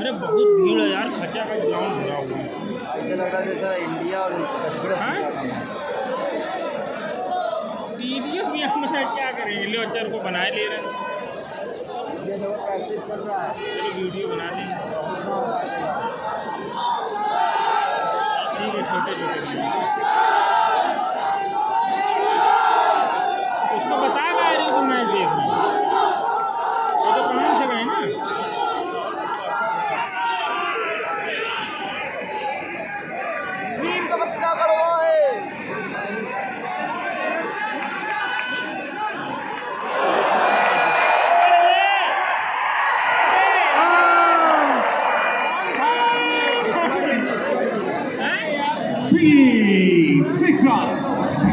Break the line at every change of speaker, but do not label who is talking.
अरे बहुत भीड़ है यार, खचा का ग्राउंड भरा हुआ है।
ऐसा लग रहा है जैसा इंडिया और
पीडीएफ में हम क्या करेंगे, ले बच्चर को बनाए ले रहे हैं।
ये जो प्रैक्टिस कर रहा है,
चलो वीडियो बना देंगे। ठीक है, छोटे छोटे उसको बता रहा है तो मैच देख रहे हैं। ये तो कहाँ से गए ना।
नीम का पत्ता कड़वा है।
Six runs.